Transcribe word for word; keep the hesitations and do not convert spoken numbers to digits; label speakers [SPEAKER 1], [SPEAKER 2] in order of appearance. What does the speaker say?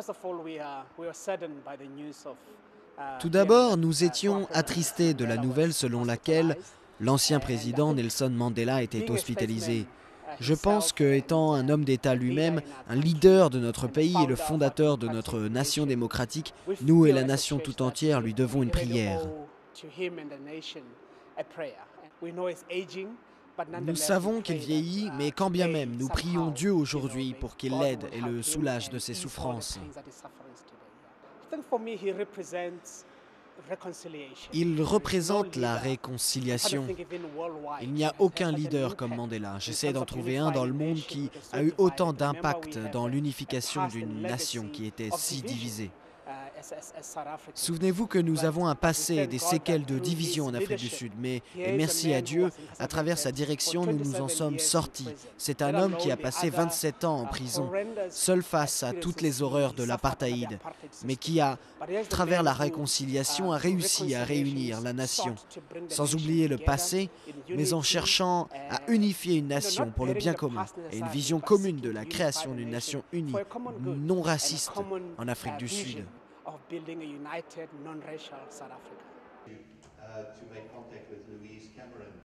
[SPEAKER 1] Tout d'abord, nous étions attristés de la nouvelle selon laquelle l'ancien président Nelson Mandela était hospitalisé. Je pense que, étant un homme d'État lui-même, un leader de notre pays et le fondateur de notre nation démocratique, nous et la nation tout entière lui devons une prière. Nous savons qu'il vieillit, mais quand bien même, nous prions Dieu aujourd'hui pour qu'il l'aide et le soulage de ses souffrances. Il représente la réconciliation. Il n'y a aucun leader comme Mandela. J'essaie d'en trouver un dans le monde qui a eu autant d'impact dans l'unification d'une nation qui était si divisée. Souvenez-vous que nous avons un passé, des séquelles de division en Afrique du Sud, mais, et merci à Dieu, à travers sa direction, nous nous en sommes sortis. C'est un homme qui a passé vingt-sept ans en prison, seul face à toutes les horreurs de l'apartheid, mais qui a, à travers la réconciliation, a réussi à réunir la nation, sans oublier le passé, mais en cherchant à unifier une nation pour le bien commun et une vision commune de la création d'une nation unie, non raciste, en Afrique du Sud.
[SPEAKER 2] Of building a united, non-racial South Africa.
[SPEAKER 3] Uh, to make contact with Louise Cameron.